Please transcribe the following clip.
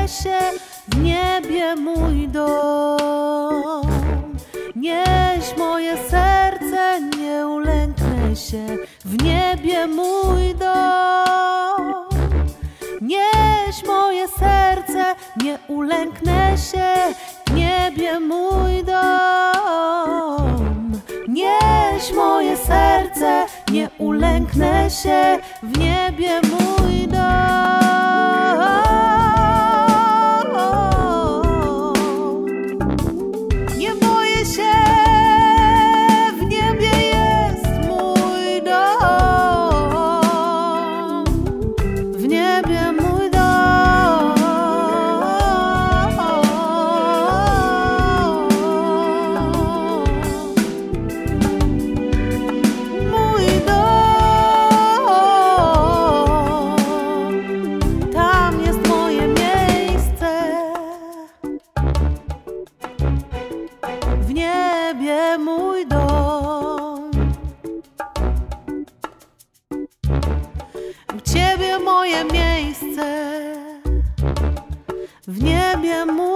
się w niebie mój dom. Nieś moje serce, nie ulęknę się w niebie mój dom. Nieś moje serce, nie ulęknę się w niebie mój dom. Nieś moje serce, nie ulęknę się w niebie mój dom. Nie boję się, w niebie jest mój dom. W niebie mój dom. Mój dom. Tam jest moje miejsce. W niebie mój dom. U Ciebie moje miejsce. W niebie mój